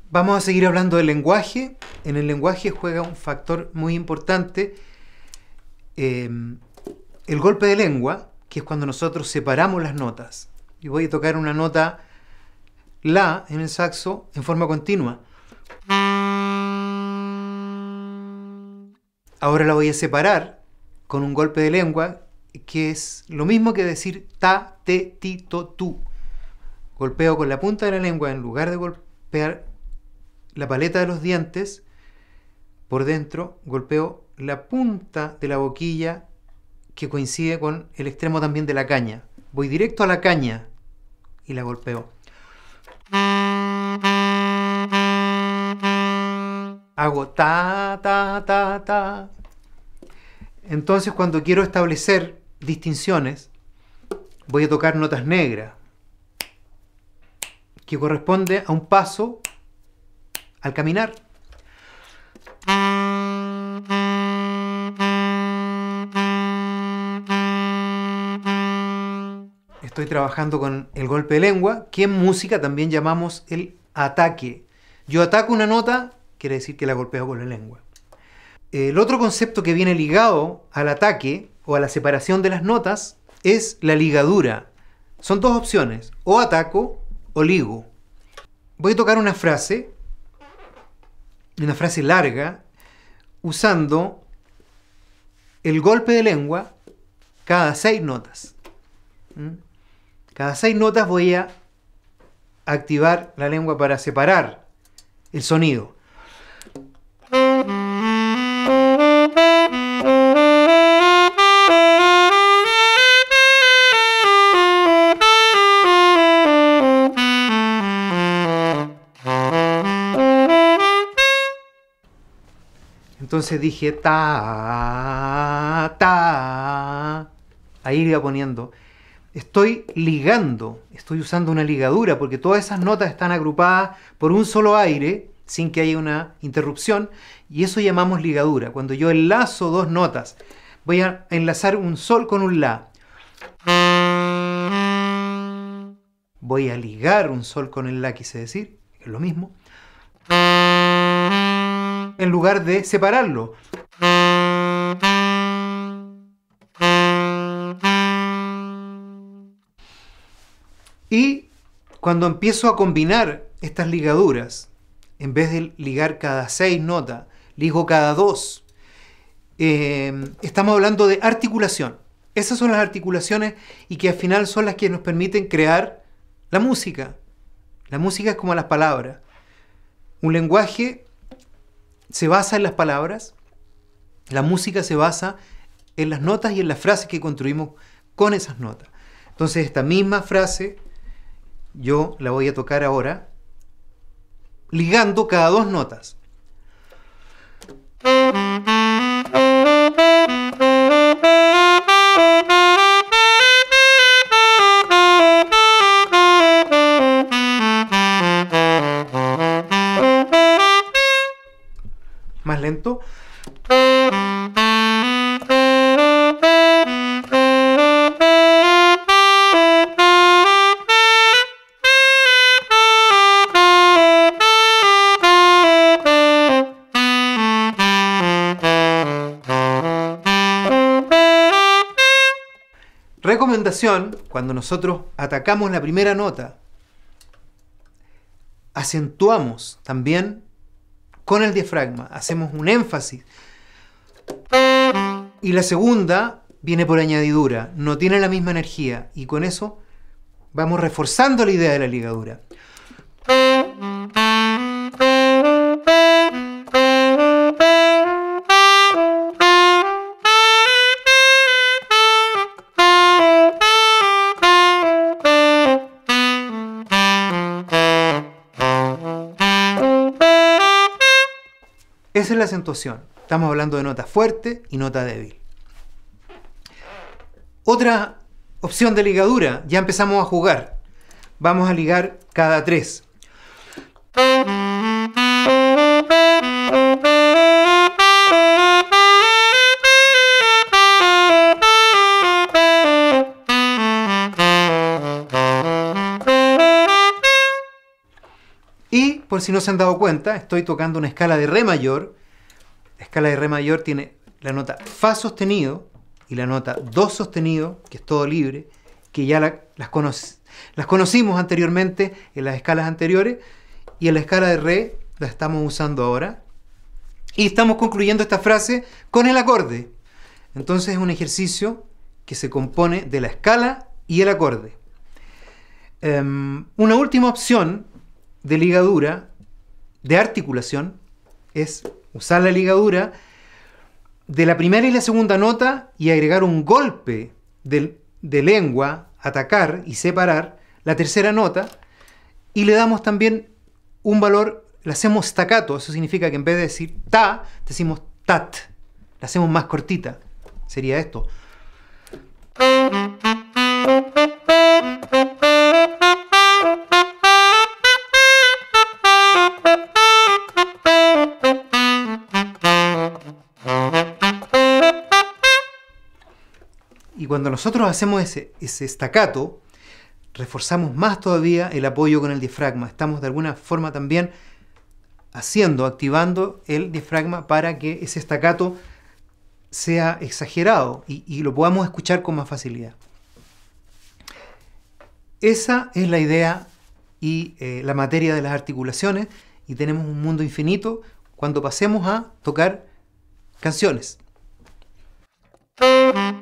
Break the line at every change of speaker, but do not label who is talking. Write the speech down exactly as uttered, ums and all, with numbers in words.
Vamos a seguir hablando del lenguaje. En el lenguaje juega un factor muy importante eh, el golpe de lengua, que es cuando nosotros separamos las notas. Yo voy a tocar una nota La en el saxo en forma continua. Ahora la voy a separar con un golpe de lengua, que es lo mismo que decir ta, te, ti, to, tu. Golpeo con la punta de la lengua en lugar de golpear la paleta de los dientes por dentro, golpeo la punta de la boquilla que coincide con el extremo también de la caña. Voy directo a la caña y la golpeo. Hago ta, ta, ta, ta. Entonces, cuando quiero establecer distinciones, voy a tocar notas negras, que corresponde a un paso al caminar. Estoy trabajando con el golpe de lengua, que en música también llamamos el ataque. Yo ataco una nota, quiere decir que la golpeo con la lengua. El otro concepto que viene ligado al ataque o a la separación de las notas es la ligadura. Son dos opciones, o ataco o ligo. Voy a tocar una frase, una frase larga, usando el golpe de lengua cada seis notas. ¿Mm? Cada seis notas voy a activar la lengua para separar el sonido. Entonces dije ta, ta. Ahí iba poniendo. Estoy ligando, estoy usando una ligadura porque todas esas notas están agrupadas por un solo aire sin que haya una interrupción, y eso llamamos ligadura. Cuando yo enlazo dos notas, voy a enlazar un sol con un la. Voy a ligar un sol con el la, quise decir, es lo mismo, en lugar de separarlo. Y cuando empiezo a combinar estas ligaduras, en vez de ligar cada seis notas, ligo cada dos. Eh, estamos hablando de articulación. Esas son las articulaciones y que al final son las que nos permiten crear la música. La música es como las palabras. Un lenguaje se basa en las palabras, la música se basa en las notas y en las frases que construimos con esas notas. Entonces esta misma frase yo la voy a tocar ahora ligando cada dos notas. Más lento. Recomendación: cuando nosotros atacamos la primera nota, acentuamos también con el diafragma, hacemos un énfasis. Y la segunda viene por añadidura, no tiene la misma energía, y con eso vamos reforzando la idea de la ligadura. Esa es la acentuación. Estamos hablando de nota fuerte y nota débil. Otra opción de ligadura, ya empezamos a jugar. Vamos a ligar cada tres. Y por si no se han dado cuenta, estoy tocando una escala de re mayor. La escala de re mayor tiene la nota fa sostenido y la nota do sostenido, que es todo libre, que ya la, las, cono las conocimos anteriormente en las escalas anteriores, y en la escala de re la estamos usando ahora. Y estamos concluyendo esta frase con el acorde. Entonces es un ejercicio que se compone de la escala y el acorde. Um, una última opción de ligadura, de articulación, es usar la ligadura de la primera y la segunda nota y agregar un golpe de, de lengua, atacar y separar la tercera nota, y le damos también un valor, le hacemos staccato. Eso significa que en vez de decir ta, decimos tat, la hacemos más cortita. Sería esto. Y cuando nosotros hacemos ese, ese staccato, reforzamos más todavía el apoyo con el diafragma. Estamos de alguna forma también haciendo, activando el diafragma para que ese staccato sea exagerado y, y lo podamos escuchar con más facilidad. Esa es la idea y eh, la materia de las articulaciones, y tenemos un mundo infinito cuando pasemos a tocar canciones.